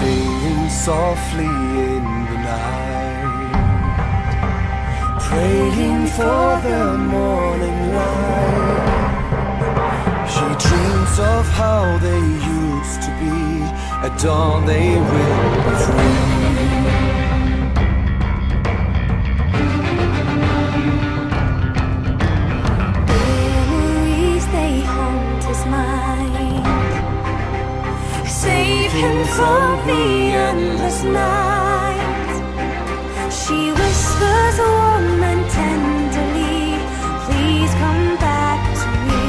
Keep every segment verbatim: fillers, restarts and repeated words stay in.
singing softly in the night, praying for the morning light. She dreams of how they used to be. At dawn they will be free. Memories, they haunt his mind. Save him from the endless night. She whispers warm and tenderly, please come back to me.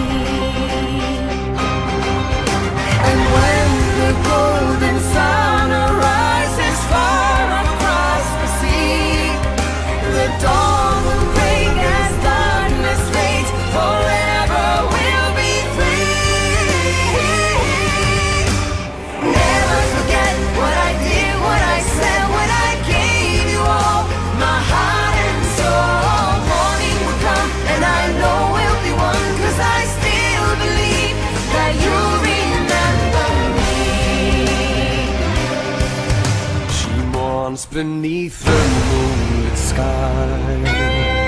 And when the golden sun arises far across the sea, the dawn will break as darkness fades. Forever we'll be free. Never forget what I did, what I said, when I gave you all my heart and soul. Morning will come and I know we'll be one, 'cause I still believe that you'll remember me. She mourns beneath the moonlit sky,